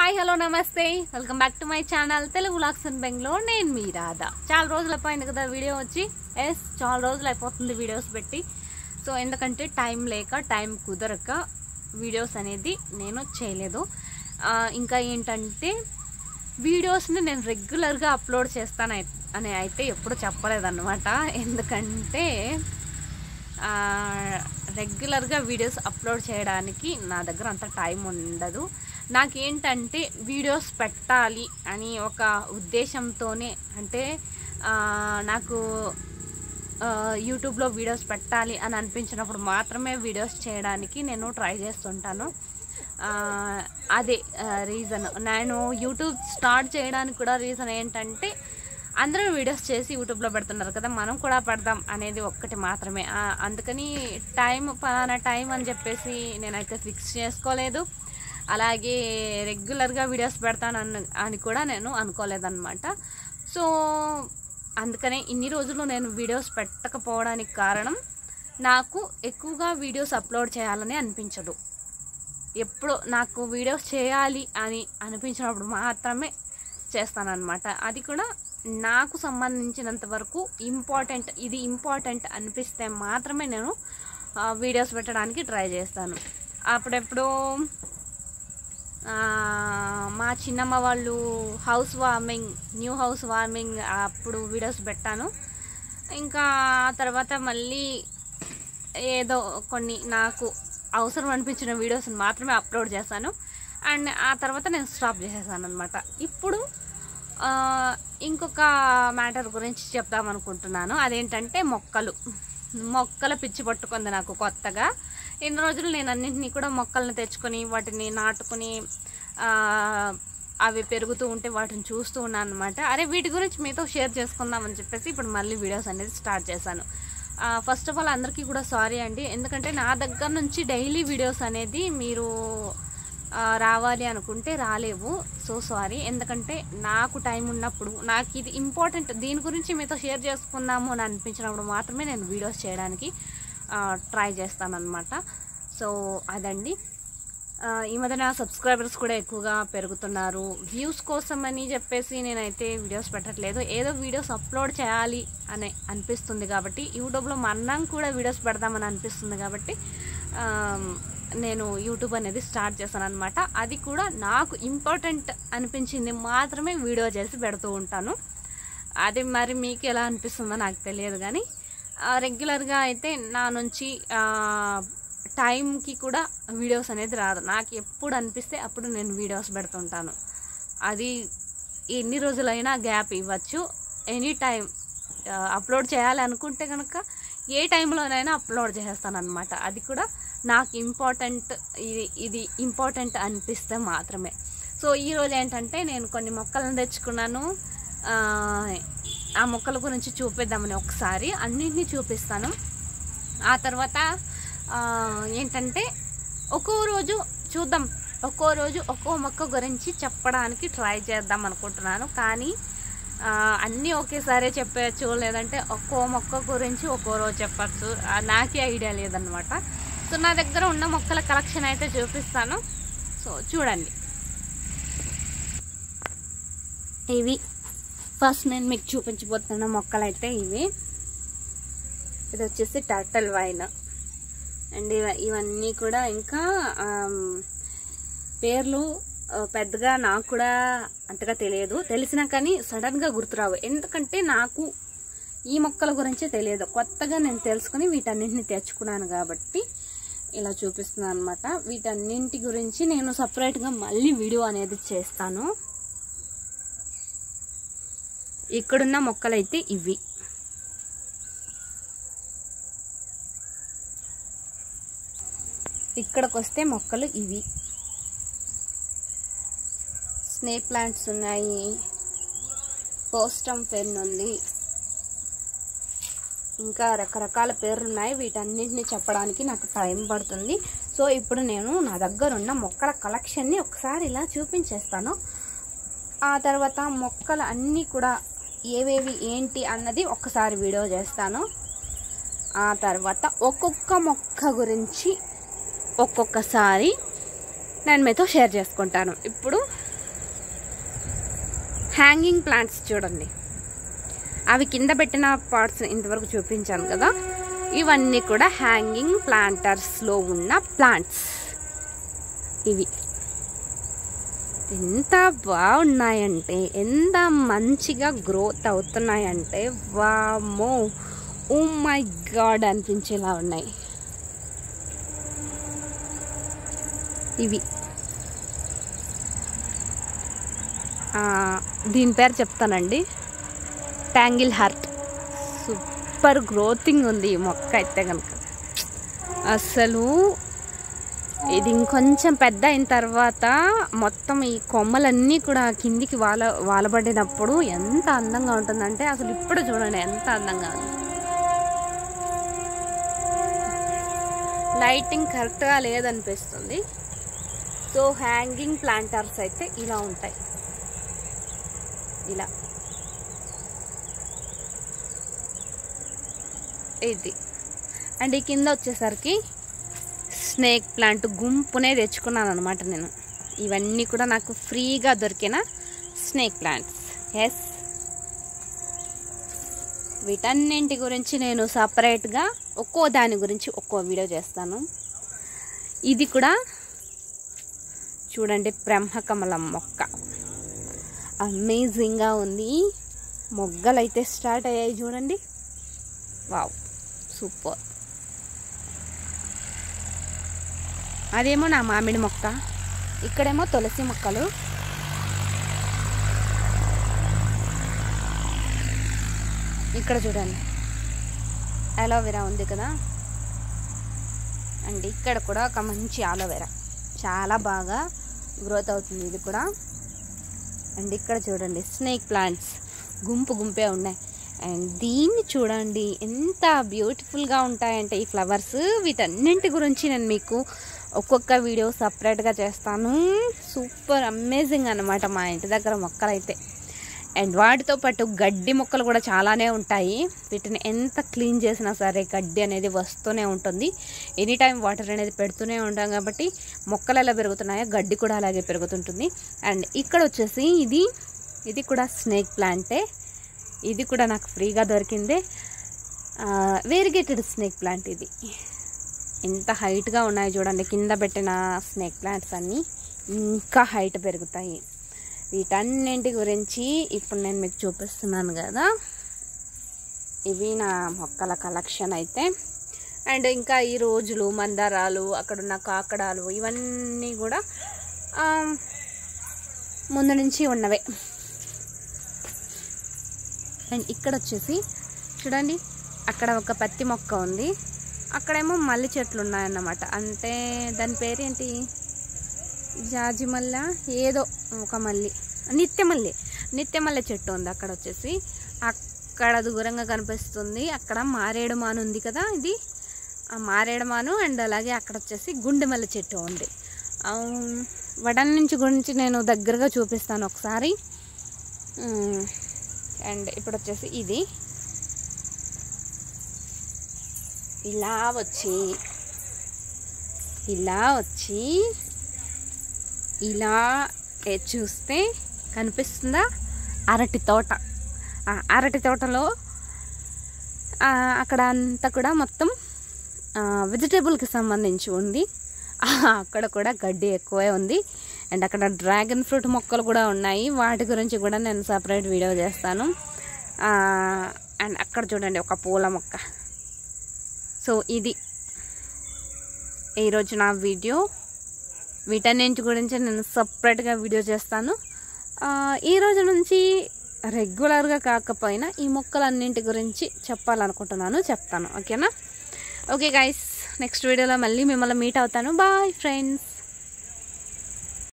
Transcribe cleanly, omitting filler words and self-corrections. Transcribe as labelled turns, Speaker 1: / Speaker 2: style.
Speaker 1: Hi hello నమస్తే welcome back to my channel Telugu vlogs in Bengaluru. నేను మీ రాధా. చాలా రోజులు అయిపోయింది కదా వీడియో వచ్చి. చాలా రోజులు అయిపోతుంది వీడియోస్ పెట్టి. సో ఎందుకంటే టైం లేక టైం కుదరక వీడియోస్ అనేది నేను చేయలేదు. ఇంకా ఏంటంటే వీడియోస్ని నేను రెగ్యులర్గా అప్లోడ్ చేస్తాను అని అయితే ఎప్పుడు చెప్పలేదన్నమాట. ఎందుకంటే రెగ్యులర్గా వీడియోస్ అప్లోడ్ చేయడానికి నా దగ్గర అంత టైం ఉండదు. నాకేంటంటే వీడియోస్ పెట్టాలి అని ఒక ఉద్దేశంతోనే, అంటే నాకు యూట్యూబ్లో వీడియోస్ పెట్టాలి అని అనిపించినప్పుడు మాత్రమే వీడియోస్ చేయడానికి నేను ట్రై చేస్తుంటాను. అదే రీజన్. నేను యూట్యూబ్ స్టార్ట్ చేయడానికి కూడా రీజన్ ఏంటంటే అందరూ వీడియోస్ చేసి యూట్యూబ్లో పెడుతున్నారు కదా, మనం కూడా పెడదాం అనేది ఒక్కటి మాత్రమే. అందుకని పలానా టైం అని చెప్పేసి నేనైతే ఫిక్స్ చేసుకోలేదు. అలాగే రెగ్యులర్గా వీడియోస్ పెడతాను అని కూడా నేను అనుకోలేదన్నమాట. సో అందుకనే ఇన్ని రోజులు నేను వీడియోస్ పెట్టకపోవడానికి కారణం, నాకు ఎక్కువగా వీడియోస్ అప్లోడ్ చేయాలని అనిపించదు. ఎప్పుడు నాకు వీడియోస్ చేయాలి అని అనిపించినప్పుడు మాత్రమే చేస్తానన్నమాట. అది కూడా నాకు సంబంధించినంత వరకు ఇది ఇంపార్టెంట్ అనిపిస్తే మాత్రమే నేను వీడియోస్ పెట్టడానికి ట్రై చేస్తాను. అప్పుడెప్పుడు మా చిన్నమ్మ వాళ్ళు న్యూ హౌస్ వార్మింగ్ అప్పుడు వీడియోస్ పెట్టాను. ఇంకా తర్వాత మళ్ళీ ఏదో కొన్ని నాకు అవసరం అనిపించిన వీడియోస్ని మాత్రమే అప్లోడ్ చేశాను. అండ్ ఆ తర్వాత నేను స్టాప్ చేసేసాను అనమాట. ఇప్పుడు ఇంకొక మ్యాటర్ గురించి చెప్దామనుకుంటున్నాను. అదేంటంటే మొక్కల పిచ్చి పట్టుకుంది నాకు కొత్తగా. ఇన్ని రోజులు నేను అన్నింటినీ కూడా మొక్కలను తెచ్చుకొని వాటిని నాటుకుని అవి పెరుగుతూ ఉంటే వాటిని చూస్తూ ఉన్నాను అనమాట. అరే వీటి గురించి మీతో షేర్ చేసుకుందామని చెప్పేసి ఇప్పుడు మళ్ళీ వీడియోస్ అనేది స్టార్ట్ చేశాను. ఫస్ట్ ఆఫ్ ఆల్ అందరికీ కూడా సారీ అండి. ఎందుకంటే నా దగ్గర నుంచి డైలీ వీడియోస్ అనేది మీరు రావాలి అనుకుంటే రాలేవు. So sorry. ఎందుకంటే నాకు టైం ఉన్నప్పుడు, నాకు ఇది ఇంపార్టెంట్, దీని గురించి మీతో షేర్ చేసుకుందాము అని అనిపించినప్పుడు మాత్రమే నేను వీడియోస్ చేయడానికి ట్రై చేస్తానన్నమాట. సో అదండి. ఈ మధ్యన సబ్స్క్రైబర్స్ కూడా ఎక్కువగా పెరుగుతున్నారు. వ్యూస్ కోసం అని చెప్పేసి నేనైతే వీడియోస్ పెట్టట్లేదు. ఏదో వీడియోస్ అప్లోడ్ చేయాలి అని అనిపిస్తుంది కాబట్టి, యూట్యూబ్లో మనం కూడా వీడియోస్ పెడదామని అనిపిస్తుంది కాబట్టి నేను యూట్యూబ్ అనేది స్టార్ట్ చేశాను అనమాట. అది కూడా నాకు ఇంపార్టెంట్ అనిపించింది మాత్రమే వీడియో చేసి పెడుతూ ఉంటాను. అది మరి మీకు ఎలా అనిపిస్తుందో నాకు తెలియదు, కానీ రెగ్యులర్గా అయితే నా నుంచి టైంకి కూడా వీడియోస్ అనేది రాదు. నాకు ఎప్పుడు అనిపిస్తే అప్పుడు నేను వీడియోస్ పెడుతుంటాను. అది ఎన్ని రోజులైనా గ్యాప్ ఇవ్వచ్చు. ఎనీ టైం అప్లోడ్ చేయాలి అనుకుంటే కనుక ఏ టైంలోనైనా అప్లోడ్ చేసేస్తాను అనమాట. అది కూడా నాకు ఇది ఇంపార్టెంట్ అనిపిస్తే మాత్రమే. సో ఈరోజు ఏంటంటే నేను కొన్ని మొక్కలను తెచ్చుకున్నాను. ఆ మొక్కల గురించి చూపిద్దామని ఒకసారి అన్నింటినీ చూపిస్తాను. ఆ తర్వాత ఏంటంటే ఒక్కో రోజు ఒక్కో మొక్క గురించి చెప్పడానికి ట్రై చేద్దాం అనుకుంటున్నాను. కానీ అన్నీ ఒకేసారి చెప్పచ్చు, లేదంటే ఒక్కో మొక్క గురించి ఒక్కో రోజు చెప్పచ్చు. నాకే ఐడియా లేదనమాట. సో నా దగ్గర ఉన్న మొక్కల కలెక్షన్ అయితే చూపిస్తాను. సో చూడండి. ఇవి ఫస్ట్ నేను మీకు చూపించబోతున్న మొక్కలు అయితే ఇవి. ఇది వచ్చేసి టర్టల్ వైన్. అండ్ ఇవన్నీ కూడా ఇంకా పేర్లు పెద్దగా నాకు కూడా అంతగా తెలియదు. తెలిసినా కానీ సడన్గా గుర్తురావు. ఎందుకంటే నాకు ఈ మొక్కల గురించి తెలియదు. కొత్తగా నేను తెలుసుకుని వీటన్నింటిని తెచ్చుకున్నాను కాబట్టి ఇలా చూపిస్తున్నాను అనమాట. వీటన్నింటి గురించి నేను సపరేట్గా మళ్ళీ వీడియో అనేది చేస్తాను. ఇక్కడున్న మొక్కలైతే ఇవి. ఇక్కడికి వస్తే మొక్కలు ఇవి. స్నేక్ ప్లాంట్స్ ఉన్నాయి, పోస్టమ్ ఫెర్న్ ఉంది, ఇంకా రకరకాల పేర్లు ఉన్నాయి. వీటన్నింటినీ చెప్పడానికి నాకు టైం పడుతుంది. సో ఇప్పుడు నేను నా దగ్గర ఉన్న మొక్కల కలెక్షన్ని ఒకసారి ఇలా చూపించేస్తాను. ఆ తర్వాత మొక్కలు అన్నీ కూడా ఏవేవి ఏంటి అన్నది ఒక్కసారి వీడియో చేస్తాను. ఆ తర్వాత ఒక్కొక్క మొక్క గురించి ఒక్కొక్కసారి నేను మీతో షేర్ చేసుకుంటాను. ఇప్పుడు హ్యాంగింగ్ ప్లాంట్స్ చూడండి, అవి కింద పెట్టిన పార్ట్స్ ఇంతవరకు చూపించాను కదా, ఇవన్నీ కూడా హ్యాంగింగ్ ప్లాంటర్స్లో ఉన్న ప్లాంట్స్. ఇవి ఎంత బాగున్నాయంటే, ఎంత మంచిగా గ్రోత్ అవుతున్నాయంటే వామ్మో, ఓ మై గాడ్ అనిపించేలా ఉన్నాయి. ఇవి దీని పేరు చెప్తానండి, ట్యాంగిల్ హార్ట్. సూపర్ గ్రోతింగ్ ఉంది ఈ మొక్క అయితే కనుక. అసలు ఇది ఇంకొంచెం పెద్ద అయిన తర్వాత మొత్తం ఈ కొమ్మలన్నీ కూడా కిందికి వాలబడినప్పుడు ఎంత అందంగా ఉంటుందంటే, అసలు ఇప్పుడు చూడండి ఎంత అందంగా ఉంది. లైటింగ్ కరెక్ట్గా లేదనిపిస్తుంది. సో హ్యాంగింగ్ ప్లాంటర్స్ అయితే ఇలా ఉంటాయి, ఇలా. ఇది అండ్ ఈ కింద వచ్చేసరికి స్నేక్ ప్లాంట్ గుంపునే తెచ్చుకున్నాను అనమాట నేను. ఇవన్నీ కూడా నాకు ఫ్రీగా దొరికిన స్నేక్ ప్లాంట్స్. ఎస్, వీటన్నింటి గురించి నేను సపరేట్గా ఒక్కో దాని గురించి ఒక్కో వీడియో చేస్తాను. ఇది కూడా చూడండి, బ్రహ్మకమలం మొక్క అమేజింగ్గా ఉంది. మొగ్గలు అయితే స్టార్ట్ అయ్యాయి చూడండి. Wow, super. అదేమో నా మామిడి మొక్క, ఇక్కడేమో తులసి మొక్కలు. ఇక్కడ చూడండి అలోవెరా ఉంది కదా, అండ్ ఇక్కడ కూడా ఒక మంచి అలోవెరా, చాలా బాగా గ్రోత్ అవుతుంది ఇది కూడా. అండ్ ఇక్కడ చూడండి స్నేక్ ప్లాంట్స్ గుంపు గుంపే ఉన్నాయి. అండ్ దీన్ని చూడండి ఎంత బ్యూటిఫుల్గా ఉంటాయంటే ఈ ఫ్లవర్స్. వీటన్నింటి గురించి నేను మీకు ఒక్కొక్క వీడియో సపరేట్గా చేస్తాను. సూపర్ అమేజింగ్ అన్నమాట మా ఇంటి దగ్గర మొక్కలు అయితే. అండ్ వాటితో పాటు గడ్డి మొక్కలు కూడా చాలానే ఉంటాయి. వీటిని ఎంత క్లీన్ చేసినా సరే గడ్డి అనేది వస్తూనే ఉంటుంది. ఎనీ టైం వాటర్ అనేది పెడుతూనే ఉంటాం కాబట్టి మొక్కలు ఎలా పెరుగుతున్నాయో గడ్డి కూడా అలాగే పెరుగుతుంటుంది. అండ్ ఇక్కడ వచ్చేసి ఇది కూడా స్నేక్ ప్లాంటే. ఇది కూడా నాకు ఫ్రీగా దొరికిందే, వేరిగేటెడ్ స్నేక్ ప్లాంట్. ఇది ఎంత హైట్గా ఉన్నాయి చూడండి, కింద పెట్టిన స్నేక్ ప్లాంట్స్ అన్నీ ఇంకా హైట్ పెరుగుతాయి. వీటన్నింటి గురించి ఇప్పుడు నేను మీకు చూపిస్తున్నాను కదా. ఇవి నా మొక్కల కలెక్షన్ అయితే. అండ్ ఇంకా ఈ రోజులు, మందారాలు, అక్కడున్న కాకడాలు, ఇవన్నీ కూడా ముందు నుంచి ఉన్నవే. అండ్ ఇక్కడ వచ్చేసి చూడండి, అక్కడ ఒక పత్తి మొక్క ఉంది, అక్కడేమో మల్లి చెట్లు ఉన్నాయన్నమాట. అంటే దాని పేరేంటి, జాజి మల్ల ఏదో ఒక మల్లి, నిత్యమల్లె చెట్టు ఉంది అక్కడ వచ్చేసి. అక్కడ దూరంగా కనిపిస్తుంది, అక్కడ మారేడుమాను ఉంది కదా, ఇది ఆ మారేడుమాను. అండ్ అలాగే అక్కడ వచ్చేసి గుండెమల్లె చెట్టు ఉంది. వాటన్నింటి గురించి నేను దగ్గరగా చూపిస్తాను ఒకసారి. అండ్ ఇప్పుడు వచ్చేసి ఇది ఇలా వచ్చి ఇలా చూస్తే కనిపిస్తుందా అరటి తోట. అరటి తోటలో అక్కడ అంతా కూడా మొత్తం వెజిటేబుల్కి సంబంధించి ఉంది. అక్కడ కూడా గడ్డి ఎక్కువే ఉంది. అండ్ అక్కడ డ్రాగన్ ఫ్రూట్ మొక్కలు కూడా ఉన్నాయి, వాటి గురించి కూడా నేను సపరేట్ వీడియో చేస్తాను. అండ్ అక్కడ చూడండి ఒక పూల మొక్క. సో ఇది ఈరోజు నా వీడియో. వీటన్నింటి గురించి నేను సపరేట్గా వీడియో చేస్తాను. ఈరోజు నుంచి రెగ్యులర్గా కాకపోయినా ఈ మొక్కలన్నింటి గురించి చెప్తాను. ఓకేనా? ఓకే గైస్, నెక్స్ట్ వీడియోలో మళ్ళీ మిమ్మల్ని మీట్ అవుతాను. Bye friends.